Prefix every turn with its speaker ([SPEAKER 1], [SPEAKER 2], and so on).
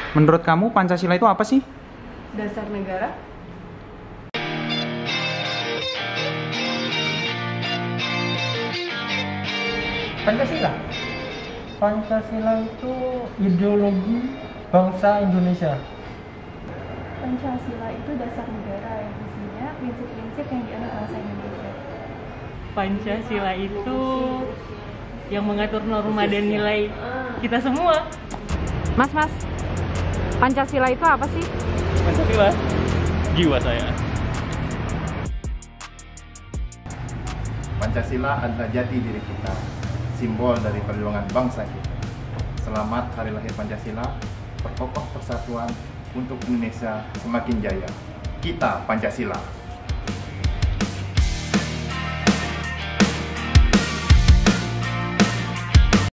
[SPEAKER 1] Menurut kamu Pancasila itu apa sih?
[SPEAKER 2] Dasar negara.
[SPEAKER 3] Pancasila. Pancasila itu ideologi bangsa Indonesia.
[SPEAKER 2] Pancasila itu dasar negara yang isinya prinsip-prinsip yang dianut bangsa Indonesia.
[SPEAKER 4] Pancasila itu yang mengatur norma dan nilai kita semua.
[SPEAKER 5] Mas, Pancasila itu apa sih?
[SPEAKER 6] Pancasila, jiwa saya.
[SPEAKER 7] Pancasila adalah jati diri kita, simbol dari perjuangan bangsa kita. Selamat Hari Lahir Pancasila, perkokoh persatuan untuk Indonesia semakin jaya. Kita Pancasila.